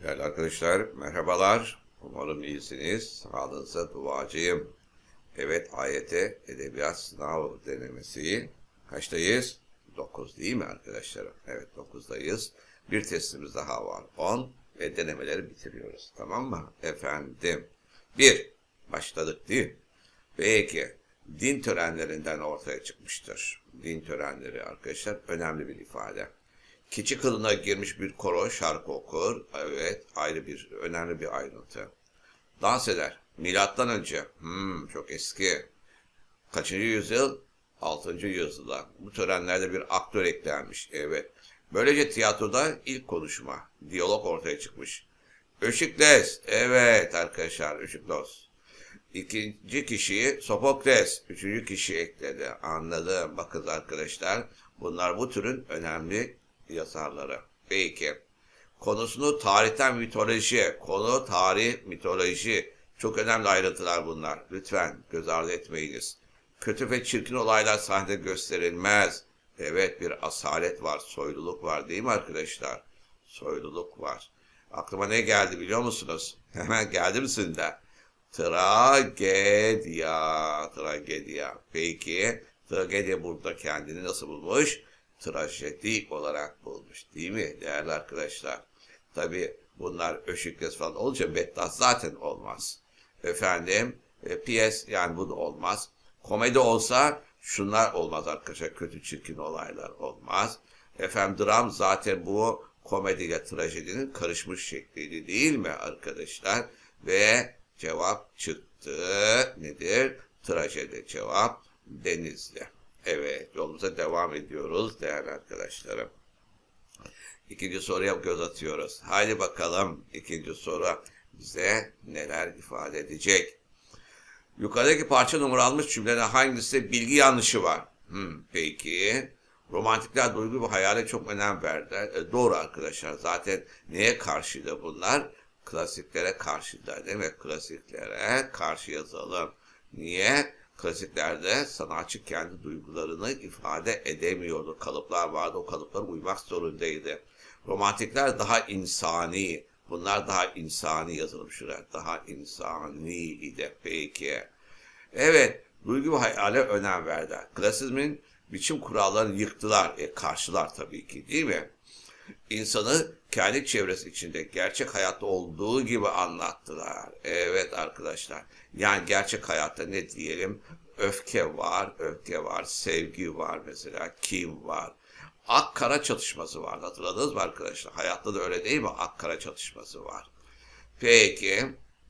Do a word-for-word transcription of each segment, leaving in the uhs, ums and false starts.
Değerli arkadaşlar, merhabalar. Umarım iyisiniz. Sağlığınıza duacıyım. Evet, A Y T Edebiyat Sınav Denemesi. Kaçtayız? dokuz değil mi arkadaşlarım? Evet, dokuzdayız. Bir testimiz daha var. on ve denemeleri bitiriyoruz. Tamam mı? Efendim. bir. Başladık değil mi? Peki. Din törenlerinden ortaya çıkmıştır. Din törenleri arkadaşlar önemli bir ifade. Keçi kılığına girmiş bir koro şarkı okur. Evet, ayrı bir, önemli bir ayrıntı. Dans eder. Milattan önce. Hmm, çok eski. Kaçıncı yüzyıl? altıncı yüzyılda. Bu törenlerde bir aktör eklenmiş. Evet. Böylece tiyatroda ilk konuşma, diyalog ortaya çıkmış. Öşikles. Evet arkadaşlar, Öşiklos. İkinci kişiyi Sofokles, üçüncü kişi ekledi. Anladım. Bakın arkadaşlar, bunlar bu türün önemli yazarları. Peki. Konusunu tarihten mitoloji, konu tarih, mitoloji. Çok önemli ayrıntılar bunlar. Lütfen göz ardı etmeyiniz. Kötü ve çirkin olaylar sahnede gösterilmez. Evet, bir asalet var, soyluluk var değil mi arkadaşlar? Soyluluk var. Aklıma ne geldi biliyor musunuz? Hemen geldi mi sizin de? Tragedya, tragedya. Peki, tragedya burada kendini nasıl bulmuş? Trajedi olarak bulmuş değil mi değerli arkadaşlar? Tabi bunlar Öşikles falan olunca Bettas zaten olmaz. Efendim, e, piyes yani bu da olmaz. Komedi olsa şunlar olmaz arkadaşlar, kötü çirkin olaylar olmaz. Efendim dram zaten bu komediyle trajedinin karışmış şekliydi değil mi arkadaşlar? Ve cevap çıktı. Nedir? Trajedi cevap Denizli. Evet, yolumuza devam ediyoruz değerli arkadaşlarım. İkinci soruya göz atıyoruz. Haydi bakalım ikinci soru bize neler ifade edecek? Yukarıdaki parça numaralmış cümlelerin hangisinde bilgi yanlışı var? Hmm, peki. Romantikler duygu ve hayale çok önem verdiler. E, doğru arkadaşlar. Zaten neye karşıydı bunlar? Klasiklere karşılar değil mi? Klasiklere karşı yazalım. Niye? Klasiklerde sanatçı kendi duygularını ifade edemiyordu. Kalıplar vardı, o kalıplara uymak zorundaydı. Romantikler daha insani, bunlar daha insani yazılmış şuraya. Daha insani idi. Peki. Evet, duygu ve hayale önem verdiler. Klasizmin biçim kurallarını yıktılar. E, karşılar tabii ki değil mi? İnsanı kendi çevresi içinde gerçek hayatta olduğu gibi anlattılar. Evet arkadaşlar. Yani gerçek hayatta ne diyelim? Öfke var, öfke var, sevgi var mesela, kin var. Ak-kara çatışması var. Hatırladınız mı arkadaşlar? Hayatta da öyle değil mi? Ak-kara çatışması var. Peki.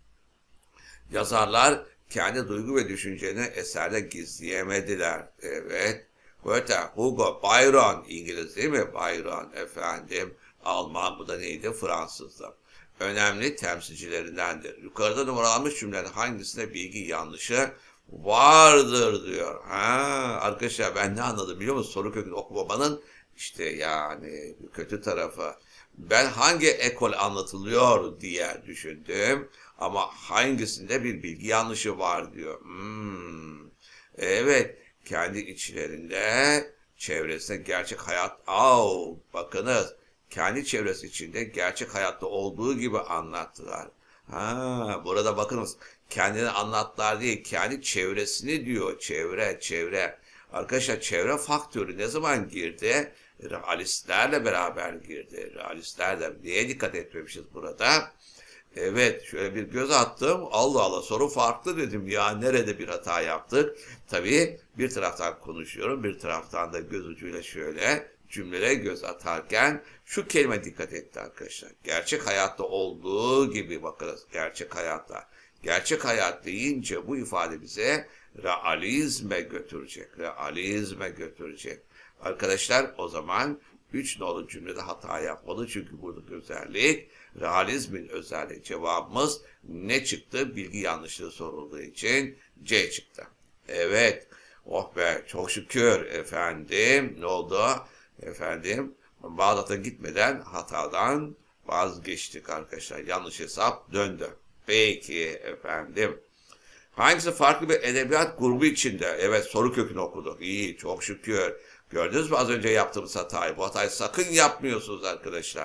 Yazarlar kendi duygu ve düşüncelerini eserde gizleyemediler. Evet. Goethe, Hugo, Byron, İngiliz değil mi? Byron efendim. Alman, bu da neydi? Fransızdı. Önemli temsilcilerindendir. Yukarıda numaralanmış cümlelerin hangisinde bilgi yanlışı vardır diyor. Ha, arkadaşlar ben ne anladım biliyor musunuz? Soru kökünü okumamanın işte yani kötü tarafı. Ben hangi ekol anlatılıyor diye düşündüm. Ama hangisinde bir bilgi yanlışı var diyor. Hmm. Evet. Kendi içlerinde, çevresinde gerçek hayat, au, bakınız, kendi çevresi içinde gerçek hayatta olduğu gibi anlattılar. Ha, burada bakınız, kendini anlattılar değil, kendi çevresini diyor, çevre, çevre. Arkadaşlar çevre faktörü ne zaman girdi? Realistlerle beraber girdi. Realistlerle neye dikkat etmemişiz burada? Evet, şöyle bir göz attım. Allah Allah, soru farklı dedim ya, nerede bir hata yaptık? Tabii bir taraftan konuşuyorum, bir taraftan da göz ucuyla şöyle cümlelere göz atarken şu kelime dikkat etti arkadaşlar. Gerçek hayatta olduğu gibi bakınız, gerçek hayatta. Gerçek hayat deyince bu ifade bize realizme götürecek, realizme götürecek. Arkadaşlar o zaman üç nolu cümlede hata yapmalı çünkü buradaki özellik realizmin özelliği. Cevabımız ne çıktı? Bilgi yanlışlığı sorulduğu için C çıktı. Evet. Oh be çok şükür efendim. Ne oldu? Efendim Bağdat'a gitmeden hatadan vazgeçtik arkadaşlar. Yanlış hesap döndü. Peki efendim. Hangisi farklı bir edebiyat grubu içinde? Evet, soru kökünü okuduk. İyi, çok şükür. Gördünüz mü az önce yaptığımız hatayı? Bu hatayı sakın yapmıyorsunuz arkadaşlar.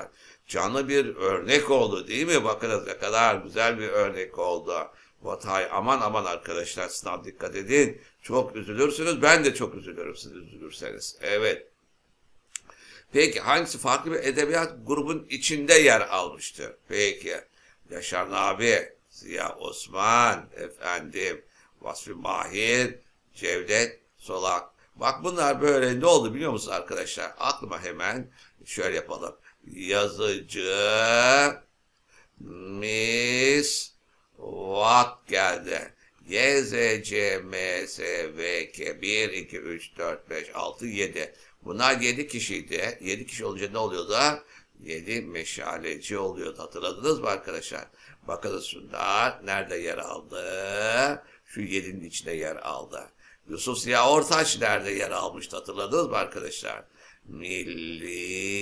canlı bir örnek oldu değil mi? Bakınız ne kadar güzel bir örnek oldu. Vatay aman aman arkadaşlar, sınav dikkat edin. Çok üzülürsünüz. Ben de çok üzülürüm siz üzülürseniz. Evet. Peki hangisi farklı bir edebiyat grubun içinde yer almıştır? Peki. Yaşar Nabi, Ziya Osman, efendim, Vasfi Mahir, Cevdet Solak. Bak bunlar böyle ne oldu biliyor musunuz arkadaşlar? Aklıma hemen şöyle yapalım. Yazıcı, Mis, Vat geldi. Y, Z, C, M, S, V, K, bir, iki, üç, dört, beş, altı, yedi. Bunlar yedi kişiydi. yedi kişi olunca ne oluyordu? yedi meşaleci oluyordu. Hatırladınız mı arkadaşlar? Bakınız şunlar nerede yer aldı? Şu yedinin içinde yer aldı. Yusuf Ziya Ortaç nerede yer almıştı? Hatırladınız mı arkadaşlar? Milli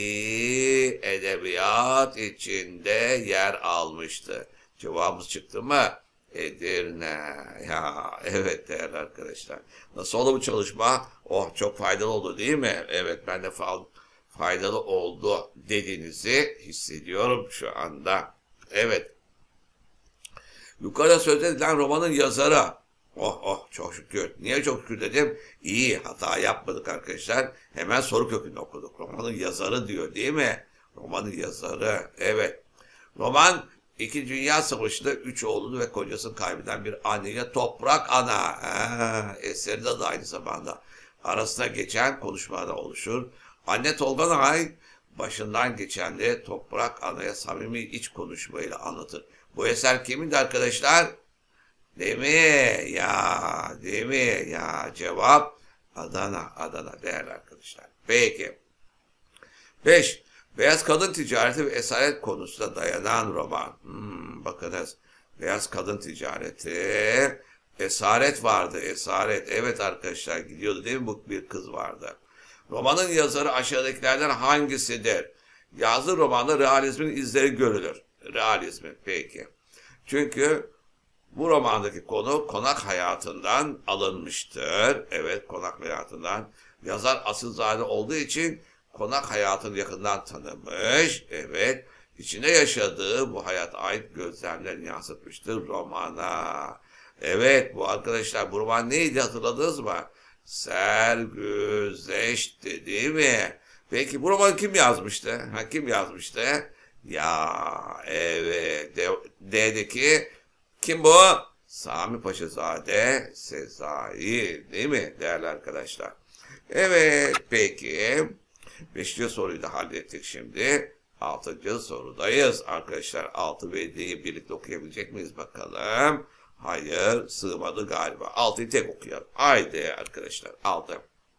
edebiyat içinde yer almıştı. Cevabımız çıktı mı? Edirne. Ya evet değerli arkadaşlar. Nasıl oldu bu çalışma? Oh çok faydalı oldu değil mi? Evet ben de faydalı oldu dediğinizi hissediyorum şu anda. Evet. Yukarıda söz edilen romanın yazarı. Oh oh çok şükür. Niye çok şükür dedim? İyi hata yapmadık arkadaşlar. Hemen soru kökünü okuduk. Romanın yazarı diyor değil mi? Romanın yazarı. Evet. Roman İkinci Dünya Savaşı'nda üç oğlunu ve kocasını kaybeden bir anneye Toprak Ana. Ha, eseri de, de aynı zamanda arasına geçen konuşmada oluşur. Anne Tolganay başından geçenleri Toprak Ana'ya samimi iç konuşmayla anlatır. Bu eser kimindi arkadaşlar? Değil mi? Ya, değil mi? Ya, cevap Adana, Adana değerli arkadaşlar. Peki. beş. Beyaz kadın ticareti ve esaret konusuna dayanan roman. Hmm, bakınız. Beyaz kadın ticareti, esaret vardı, esaret. Evet arkadaşlar gidiyordu değil mi? Bu bir kız vardı. Romanın yazarı aşağıdakilerden hangisidir? Yazdığı romanda realizmin izleri görülür. Realizmin peki. Çünkü bu romandaki konu konak hayatından alınmıştır. Evet konak hayatından. Yazar asilzade olduğu için konak hayatını yakından tanımış. Evet. İçinde yaşadığı bu hayata ait gözlemlerini yansıtmıştır romana. Evet bu arkadaşlar bu roman neydi hatırladınız mı? Sergüzeşti değil mi? Peki bu romanı kim yazmıştı? Ha, kim yazmıştı? Ya evet D'deki kim bu? Sami Paşazade Sezai değil mi değerli arkadaşlar? Evet peki. Beşinci soruyu da hallettik şimdi. Altıncı sorudayız. Arkadaşlar altı ve yediyi birlikte okuyabilecek miyiz bakalım? Hayır sığmadı galiba. altıyı tek okuyalım. Haydi arkadaşlar altı.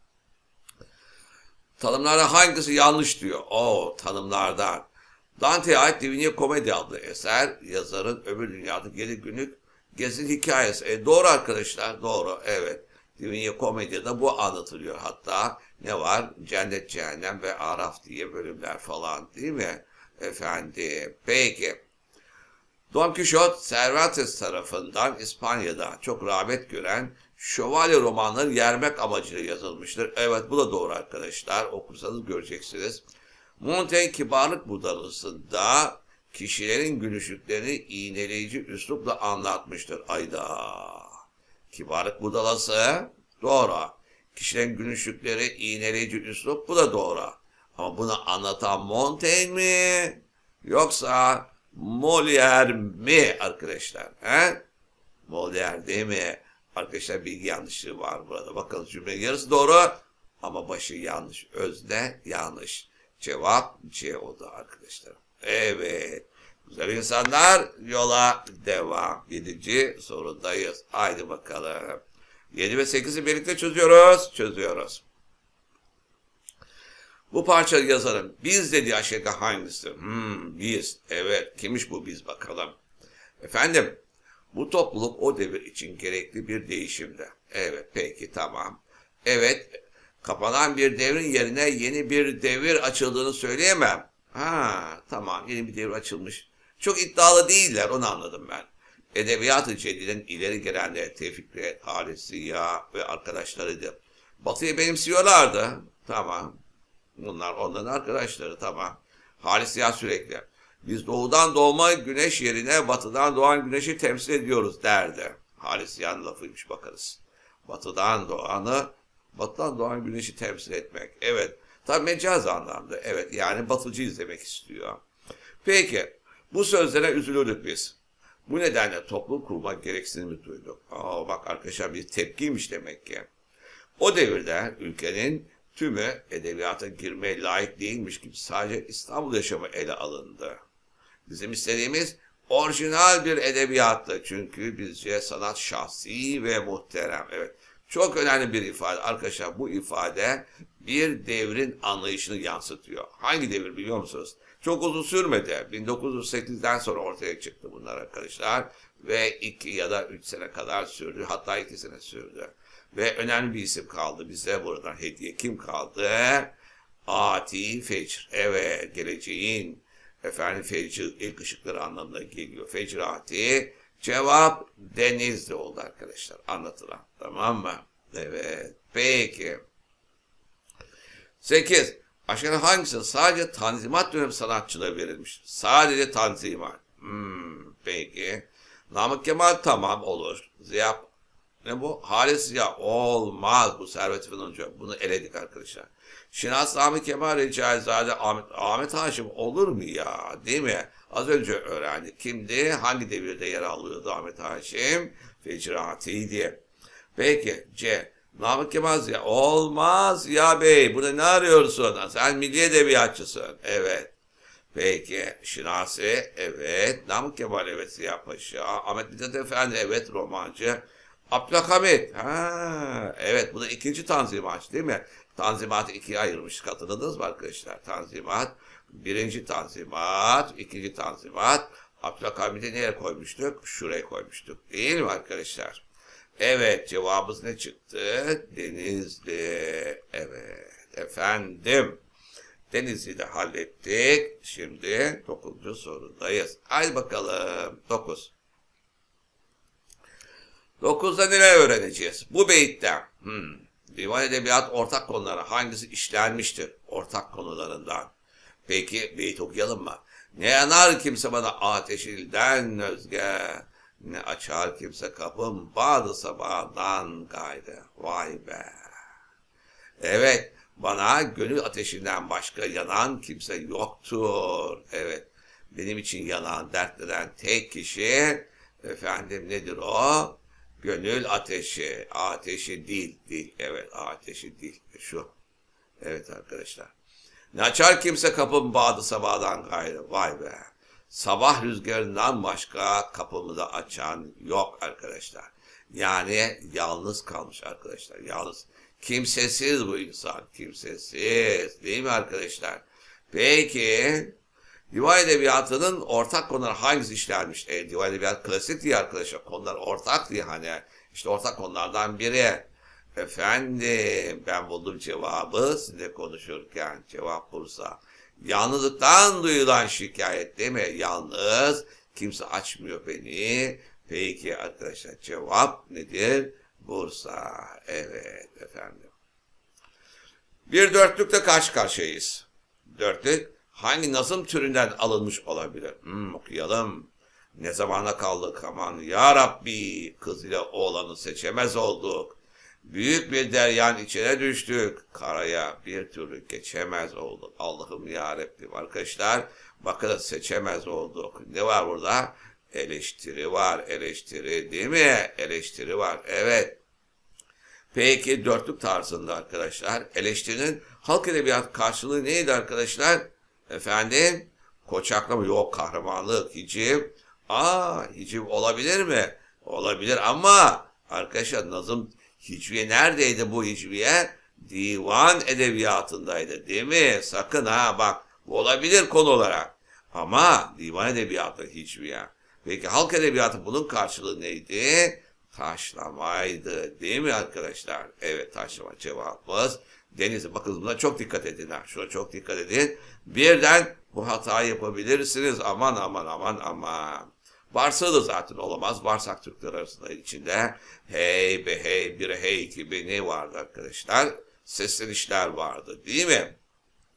Tanımlarda hangisi yanlış diyor? Oo tanımlardan. Dante'ye ait Divina Commedia adlı eser yazarın öbür dünyadaki yedi günlük gezi hikayesi. E, doğru arkadaşlar doğru evet. Divina Commedia'da bu anlatılıyor. Hatta ne var? Cennet, Cehennem ve Araf diye bölümler falan değil mi? Efendim peki. Don Quixote Cervantes tarafından İspanya'da çok rağbet gören şövalye romanları yermek amacıyla yazılmıştır. Evet bu da doğru arkadaşlar. Okursanız göreceksiniz. Montaigne kibarlık budalısında kişilerin gülüşlüklerini iğneleyici üslupla anlatmıştır. Ayda. Kibarlık budalası doğru. Kişilerin gülüşlükleri iğneleyici üslup bu da doğru. Ama bunu anlatan Montaigne mi? Yoksa Molière mi arkadaşlar? He? Molière değil mi? Arkadaşlar bilgi yanlışlığı var burada. Bakın cümlenin yarısı doğru ama başı yanlış. Özne yanlış. Cevap C oldu arkadaşlar. Evet. Güzel insanlar yola devam. Yedinci sorudayız. Haydi bakalım. Yedi ve sekizi birlikte çözüyoruz. Çözüyoruz. Bu parça yazarın biz dediği aşağıdaki hangisi? Hmm, biz. Evet. Kimmiş bu biz bakalım. Efendim. Bu topluluk o devir için gerekli bir değişimdi. Evet. Peki tamam. Evet. Kapanan bir devrin yerine yeni bir devir açıldığını söyleyemem. Ha tamam. Yeni bir devir açılmış. Çok iddialı değiller. Onu anladım ben. Edebiyat-ı Cedid'in ileri gelenleri Tevfik Fikret, Halis Ziya ve arkadaşlarıydı. Batı'yı benimsiyorlardı. Tamam. Bunlar onların arkadaşları tamam. Halis Ziya sürekli. Biz doğudan doğma güneş yerine batıdan doğan güneşi temsil ediyoruz derdi. Halis Ziya'nın lafıymış bakarız. Batıdan doğanı, batıdan doğan güneşi temsil etmek. Evet, tabi mecaz anlamda. Evet, yani batıcı izlemek istiyor. Peki, bu sözlere üzülürdük biz. Bu nedenle toplum kurmak gereksinimi duyduk. Aa, bak arkadaşlar bir tepkiymiş demek ki. O devirde ülkenin tümü edebiyata girmeye layık değilmiş gibi sadece İstanbul yaşamı ele alındı. Bizim istediğimiz orijinal bir edebiyattı. Çünkü bizce sanat şahsi ve muhterem. Evet, çok önemli bir ifade. Arkadaşlar bu ifade bir devrin anlayışını yansıtıyor. Hangi devir biliyor musunuz? Çok uzun sürmedi. bin dokuz yüz sekizden sonra ortaya çıktı bunlar arkadaşlar. Ve iki ya da üç sene kadar sürdü. Hatta iki sene sürdü. Ve önemli bir isim kaldı bize buradan hediye. Kim kaldı? Ati Fecr. Evet, geleceğin efendim Fecr ilk ışıkları anlamına geliyor. Fecr Ati. Cevap Denizli oldu arkadaşlar. Anlatılan. Tamam mı? Evet. Peki. sekiz. Aşağıda hangisi sadece Tanzimat dönemi sanatçılara verilmiş? Sadece Tanzimat. Hmm, peki. Namık Kemal tamam olur. Ziya ne bu? Halis Ziya olmaz. Bu Servet Fünuncu. Bunu eledik arkadaşlar. Şinas Namık Kemal Recaizade Ahmet, Ahmet Haşim olur mu ya? Değil mi? Az önce öğrendik. Kimdi? Hangi devirde yer alıyordu Ahmet Haşim? Fecrati'ydi. Peki C. Namık Kemal Ziya. Olmaz ya bey. Burada ne arıyorsun? Sen milli edebiyatçısın. Evet. Peki. Şinasi. Evet. Namık Kemal. Evet. Ziya Paşa. Ahmet Mithat Efendi. Evet. Romancı. Abdülhamit. Ha, evet. Bu da ikinci Tanzimat değil mi? Tanzimat'ı ikiye ayırmış. Katıldınız mı arkadaşlar? Tanzimat. Birinci Tanzimat. ikinci Tanzimat. Abdülhamit'i nereye koymuştuk? Şuraya koymuştuk. Değil mi arkadaşlar? Evet, cevabımız ne çıktı? Denizli. Evet, efendim. Denizli'yi de hallettik. Şimdi dokuzuncu sorudayız. Haydi bakalım. Dokuz. Dokuzda neler öğreneceğiz? Bu beytte. Hmm. Divan edebiyat ortak konulara hangisi işlenmiştir? Ortak konularından. Peki beyit okuyalım mı? Ne yanar kimse bana ateşilden özge. Ne açar kimse kapım bağdı sabahdan gayrı. Vay be. Evet, bana gönül ateşinden başka yanan kimse yoktur. Evet, benim için yanan, dertlenen tek kişi, efendim nedir o? Gönül ateşi, ateşi değil, değil. Evet, ateşi değil. Şu. Evet arkadaşlar. Ne açar kimse kapım bağdı sabahdan gayrı. Vay be. Sabah rüzgarından başka kapımı da açan yok arkadaşlar. Yani yalnız kalmış arkadaşlar. Yalnız. Kimsesiz bu insan. Kimsesiz. Değil mi arkadaşlar? Peki. Divan edebiyatının ortak konuları hangisi işlenmiş? E, divan edebiyatı klasik diye arkadaşlar. Konular ortak diye hani. İşte ortak konulardan biri. Efendim ben buldum cevabı sizinle konuşurken. Cevap Bursa. Yalnızlıktan duyulan şikayet değil mi? Yalnız, kimse açmıyor beni. Peki arkadaşlar cevap nedir? Bursa. Evet efendim. Bir dörtlükle karşı karşıyayız. Dörtlük hangi nazım türünden alınmış olabilir? Hmm, okuyalım. Ne zamana kaldık aman ya Rabbi, kız ile oğlanı seçemez olduk. Büyük bir deryan içine düştük. Karaya bir türlü geçemez olduk. Allah'ım ya Rabbim arkadaşlar. Bakın seçemez olduk. Ne var burada? Eleştiri var. Eleştiri değil mi? Eleştiri var. Evet. Peki dörtlük tarzında arkadaşlar. Eleştirinin halk edebiyat karşılığı neydi arkadaşlar? Efendim? Koçaklama yok. Kahramanlık. Hiciv. Aa hiciv olabilir mi? Olabilir ama arkadaşlar nazım hicviye neredeydi bu hicviye? Divan edebiyatındaydı değil mi? Sakın ha bak bu olabilir konu olarak. Ama divan edebiyatı hicviye. Peki halk edebiyatı bunun karşılığı neydi? Taşlamaydı değil mi arkadaşlar? Evet taşlama cevabımız. Denizli bakın buna çok dikkat edin. Ha. Şuna çok dikkat edin. Birden bu hatayı yapabilirsiniz. Aman aman aman aman. Varsa da zaten olamaz. Varsak Türkler arasında içinde hey be hey bir hey gibi ne vardı arkadaşlar? Seslenişler vardı değil mi?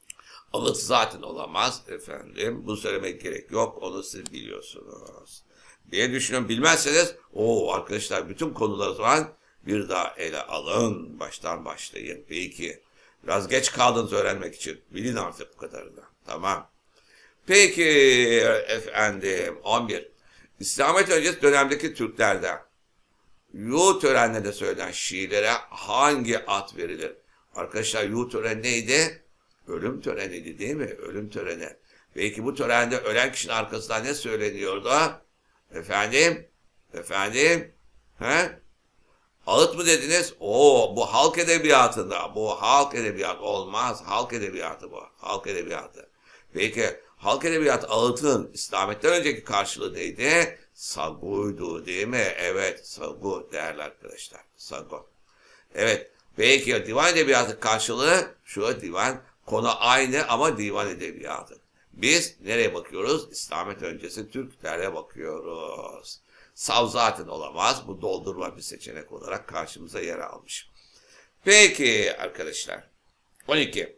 Ağıt zaten olamaz efendim. Bu söylemek gerek yok. Onu siz biliyorsunuz diye düşünüyorum. Bilmezseniz o arkadaşlar bütün konular var. Bir daha ele alın. Baştan başlayın. Peki. Biraz geç kaldınız öğrenmek için. Bilin artık bu kadarını. Tamam. Peki efendim. on bir. İslamiyet öncesi dönemdeki Türklerde yuh törenlerinde söylenen şiirlere hangi ad verilir? Arkadaşlar yuh töreni neydi? Ölüm töreniydi değil mi? Ölüm töreni. Belki bu törende ölen kişinin arkasından ne söyleniyordu? Efendim? Efendim? He? Ağıt mı dediniz? Oo, bu halk edebiyatında. Bu halk edebiyatı olmaz. Halk edebiyatı bu. Halk edebiyatı. Peki halk edebiyatı ağıtın İslamiyet'ten önceki karşılığı neydi? Saguydu değil mi? Evet, sagu değerli arkadaşlar. Sagu. Evet. Peki divan edebiyatı karşılığı şu divan. Konu aynı ama divan edebiyatı. Biz nereye bakıyoruz? İslamiyet öncesi Türklere bakıyoruz. Sav zaten olamaz. Bu doldurma bir seçenek olarak karşımıza yer almış. Peki arkadaşlar. on iki.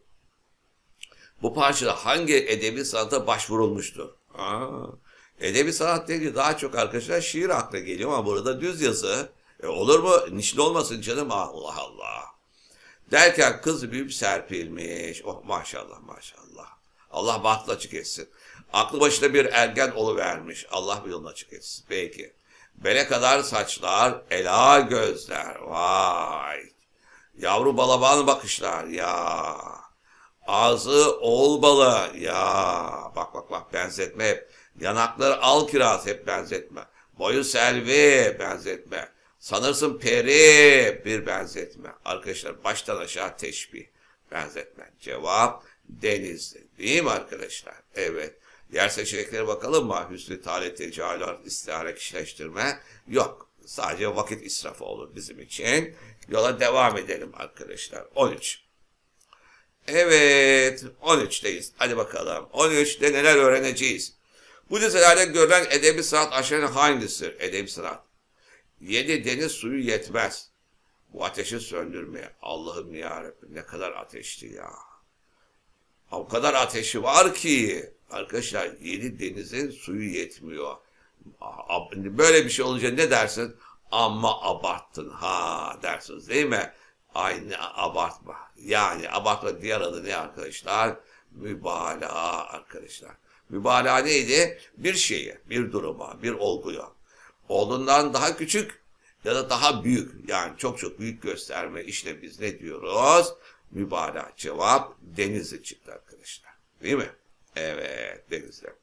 Bu parçada hangi edebi sanata başvurulmuştur? Aa, edebi sanat deyince daha çok arkadaşlar şiir akla geliyor ama burada düz yazı. E, olur mu? Nişli olmasın canım. Allah Allah. Derken kız büyüyüp serpilmiş. Oh maşallah maşallah. Allah bahtla açık etsin. Aklı başında bir ergen oluvermiş. Allah bir yolunu açık etsin. Peki. Bele kadar saçlar, ela gözler. Vay. Yavru balaban bakışlar. Ya. Ağzı oğul balı. Ya. Bak bak bak benzetme hep. Yanakları al kiraz hep benzetme. Boyu selvi benzetme. Sanırsın peri bir benzetme. Arkadaşlar baştan aşağı teşbih. Benzetme. Cevap denizli. Değil mi arkadaşlar? Evet. Diğer seçeneklere bakalım mı? Hüsnü talet, tecaülat, istihare, kişileştirme. Yok. Sadece vakit israfı olur bizim için. Yola devam edelim arkadaşlar. on üç. Evet. on üçteyiz. Hadi bakalım. on üçte neler öğreneceğiz? Bu dizelerde görülen edebi sanat aşağıdan hangisidir? Edebi sanat. Yedi deniz suyu yetmez. Bu ateşi söndürmeye. Allah'ım yarabbim ne kadar ateşti ya. O kadar ateşi var ki arkadaşlar yedi denizin suyu yetmiyor. Böyle bir şey olunca ne dersin? Amma abarttın ha dersiniz değil mi? Aynı abartma. Yani abartma diğer adı ne arkadaşlar? Mübalağa arkadaşlar. Mübalağa neydi? Bir şeye, bir duruma, bir olguya. Olduğundan daha küçük ya da daha büyük yani çok çok büyük gösterme işte biz ne diyoruz? Mübalağa. Cevap Denizli çıktı arkadaşlar. Değil mi? Evet Denizli.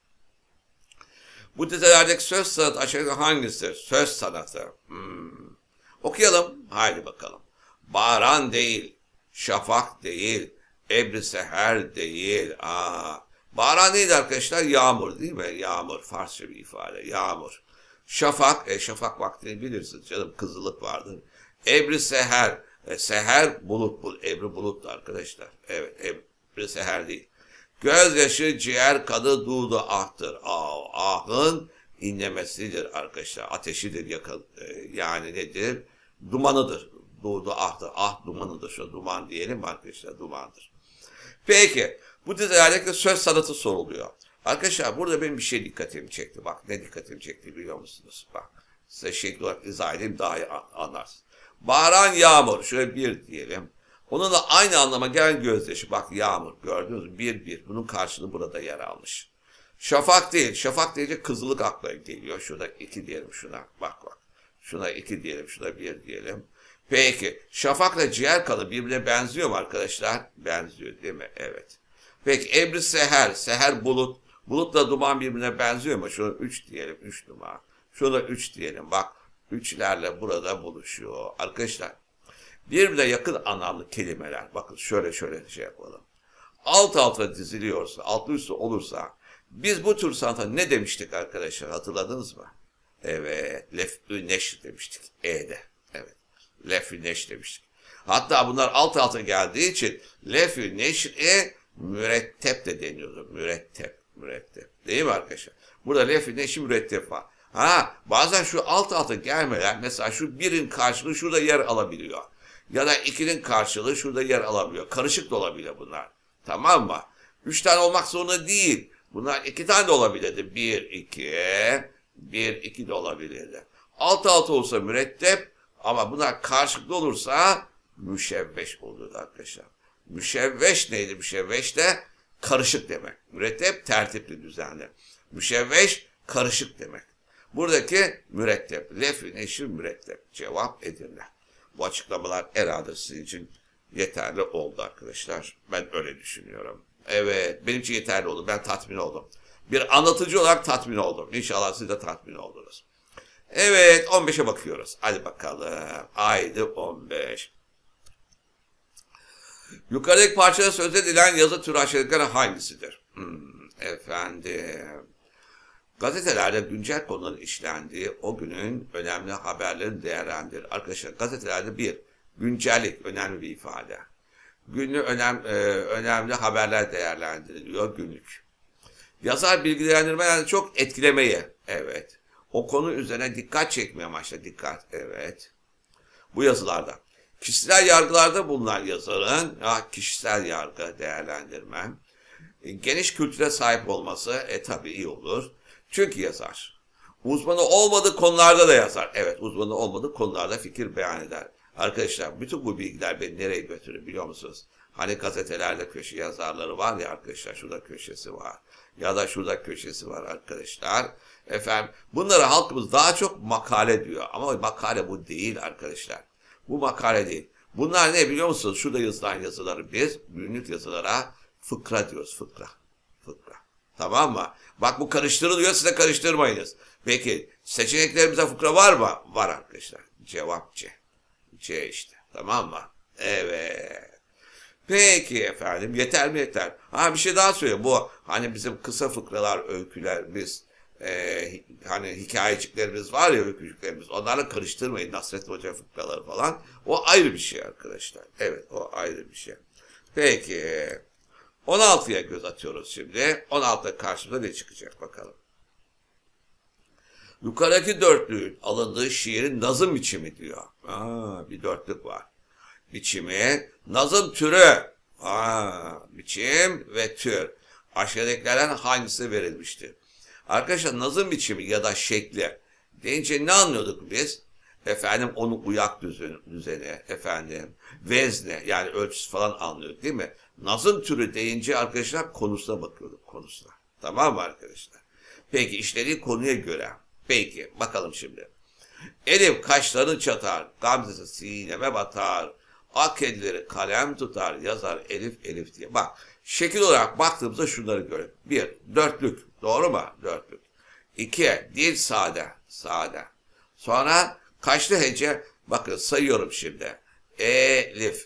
Bu dizelerdeki söz sanatı aşağıda hangisi? Söz sanatı. Hmm. Okuyalım. Haydi bakalım. Bağıran değil. Şafak değil. Ebri seher değil. Aa. Bağıran neydi arkadaşlar? Yağmur değil mi? Yağmur. Farsça bir ifade. Yağmur. Şafak. E, şafak vaktini bilirsiniz canım. Kızılık vardır. Ebri seher. E, seher bulut. bulut. Ebri bulut arkadaşlar. Evet. Ebri seher değil. Gözyaşı ciğer kadı dudu ahtır. Ah, ahın inlemesidir arkadaşlar. Ateşidir yakın. E, yani nedir? Dumanıdır. Dudu ahtır. Ah dumanıdır. Şu duman diyelim arkadaşlar. Dumandır. Peki. Bu dizilerdeki söz sanatı soruluyor. Arkadaşlar burada benim bir şey dikkatimi çekti. Bak ne dikkatimi çekti biliyor musunuz? Bak size şekil olarak izah edeyim daha iyi anlarsınız. Bağıran yağmur. Şöyle bir diyelim. Onunla aynı anlama gelen gözyaşı. Bak yağmur gördünüz mü? Bir bir. Bunun karşılığı burada yer almış. Şafak değil. Şafak deyince kızılık akla geliyor. Şurada iki diyelim şuna. Bak bak. Şuna iki diyelim. Şuna bir diyelim. Peki. Şafakla ciğer kalı birbirine benziyor mu arkadaşlar? Benziyor değil mi? Evet. Peki ebri seher. Seher bulut. Bulutla duman birbirine benziyor mu? Şuna üç diyelim. Üç duman. Şuna üç diyelim. Bak. Üçlerle burada buluşuyor. Arkadaşlar. Birbirine yakın anlamlı kelimeler. Bakın şöyle şöyle şey yapalım. Alt alta diziliyorsa, altlı üstü olursa biz bu tür sanata ne demiştik arkadaşlar? Hatırladınız mı? Evet. Lef-ü neşr demiştik. E'de. Evet. Lef-ü neşr demiştik. Hatta bunlar alt alta geldiği için lef-ü neşr'e mürettep de deniyordu. Mürettep. Mürettep. Değil mi arkadaşlar? Burada lef-ü neşr mürettep var. Ha, bazen şu alt alta gelmeler mesela şu birin karşılığı şurada yer alabiliyor. Ya da ikinin karşılığı şurada yer alabiliyor. Karışık da olabiliyor bunlar. Tamam mı? Üç tane olmak zorunda değil. Bunlar iki tane de olabilirdi. Bir, iki, bir, iki de olabilirdi. Altı altı olsa mürettep ama bunlar karşılıklı olursa müşevveş olurdu arkadaşlar. Müşevveş neydi? Müşevveş de karışık demek. Mürettep tertipli, düzenli. Müşevveş karışık demek. Buradaki mürettep. Lef-i neşir mürettep. Cevap Edirne. Bu açıklamalar herhalde sizin için yeterli oldu arkadaşlar. Ben öyle düşünüyorum. Evet, benim için yeterli oldu. Ben tatmin oldum. Bir anlatıcı olarak tatmin oldum. İnşallah siz de tatmin oldunuz. Evet, on beşe bakıyoruz. Hadi bakalım. Haydi on beş. Yukarıdaki parçada söz edilen yazı türü aşağıdakilerden hangisidir? Hmm, efendim. Gazetelerde güncel konuların işlendiği o günün önemli haberlerini değerlendirir. Arkadaşlar gazetelerde bir, güncellik önemli bir ifade. Günlük önem, e, önemli haberler değerlendiriliyor günlük. Yazar bilgilendirmelerinde çok etkilemeyi, evet. O konu üzerine dikkat çekmeye amaçla dikkat, evet. Bu yazılarda. Kişisel yargılarda bulunan yazarın, ya kişisel yargı değerlendirmem, e, geniş kültüre sahip olması, e tabi iyi olur. Çünkü yazar. Uzmanı olmadığı konularda da yazar. Evet, uzmanı olmadığı konularda fikir beyan eder. Arkadaşlar bütün bu bilgiler beni nereye götürür biliyor musunuz? Hani gazetelerde köşe yazarları var ya arkadaşlar, şurada köşesi var. Ya da şurada köşesi var arkadaşlar. Efendim bunları halkımız daha çok makale diyor. Ama makale bu değil arkadaşlar. Bu makale değil. Bunlar ne biliyor musunuz? Şurada yazılan yazıları biz günlük yazılara fıkra diyoruz. Fıkra. Fıkra. Tamam mı? Bak bu karıştırılıyor, siz de karıştırmayınız. Peki seçeneklerimizde fıkra var mı? Var arkadaşlar. Cevap C. C işte. Tamam mı? Evet. Peki efendim. Yeter mi yeter? Ha bir şey daha söyleyeyim. Bu hani bizim kısa fıkralar, öyküler, biz e, hani hikayeciklerimiz var ya, öykücüklerimiz. Onlarla karıştırmayın. Nasrettin Hoca fıkraları falan. O ayrı bir şey arkadaşlar. Evet o ayrı bir şey. Peki. on altıya göz atıyoruz şimdi. on altıda karşımıza ne çıkacak bakalım. Yukarıdaki dörtlüğün alındığı şiirin nazım biçimi diyor. Aa, bir dörtlük var. Biçimi, nazım türü. Aa, biçim ve tür. Aşağıdakilerden hangisi verilmiştir? Arkadaşlar nazım biçimi ya da şekli deyince ne anlıyorduk biz? Efendim onun uyak düzeni, düzeni efendim vezne yani ölçüsü falan anlıyorduk değil mi? Nazım türü deyince arkadaşlar konusuna bakıyorduk konusuna. Tamam mı arkadaşlar? Peki işlediği konuya göre. Peki bakalım şimdi. Elif kaşlarını çatar, gamzesi sineme batar. Ak elleri kalem tutar, yazar Elif Elif diye. Bak şekil olarak baktığımızda şunları görelim. Bir, dörtlük. Doğru mu? Dörtlük. İki, dil sade. Sade. Sonra kaşlı hece. Bakın sayıyorum şimdi. Elif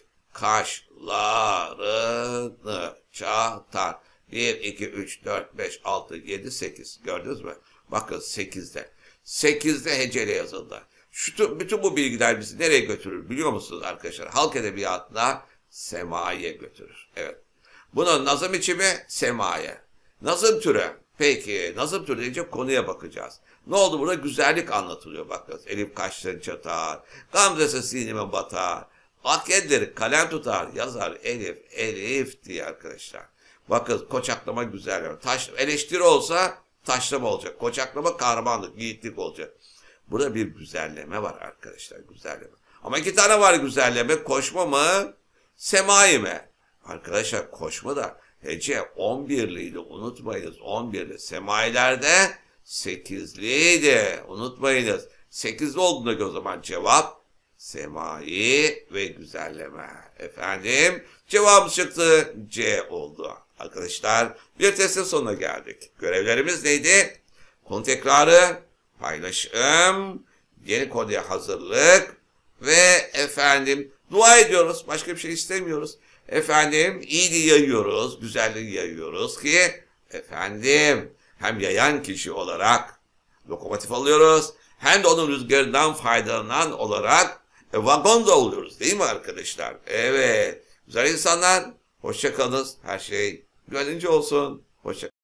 kaşlarını çatar. Bir, iki, üç, dört, beş, altı, yedi, sekiz. Gördünüz mü? Bakın sekizde. sekizde heceyle yazıldı. Şu, bütün bu bilgiler bizi nereye götürür biliyor musunuz arkadaşlar? Halk edebiyatına semaya götürür. Evet. Bunun nazım biçimi semaya. Nazım türü. Peki nazım türü deyince konuya bakacağız. Ne oldu burada? Güzellik anlatılıyor bakın. Elif kaşlarını çatar. Gamzesi sinime batar. Ak elleri kalem tutar. Yazar Elif Elif diye arkadaşlar. Bakın koçaklama güzel. Taş, eleştiri olsa taşlama olacak. Koçaklama kahramanlık, yiğitlik olacak. Burada bir güzelleme var arkadaşlar. Güzelleme. Ama iki tane var güzelleme. Koşma mı? Semai mi? Arkadaşlar koşma da hece on birliydi. Unutmayınız. on birli. Semailerde sekizliydi. Unutmayınız. sekizli olduğuna göre o zaman cevap semai ve güzelleme. Efendim cevabımız çıktı. C oldu. Arkadaşlar bir testin sonuna geldik. Görevlerimiz neydi? Konu tekrarı, paylaşım, yeni konuya hazırlık ve efendim dua ediyoruz. Başka bir şey istemiyoruz. Efendim iyiliği yayıyoruz, güzelliği yayıyoruz ki efendim hem yayan kişi olarak lokomotif alıyoruz hem de onun rüzgarından faydalanan olarak e, vagon da oluyoruz değil mi arkadaşlar? Evet. Güzel insanlar, hoşça kalınız. Her şey gönlünce olsun. Hoşça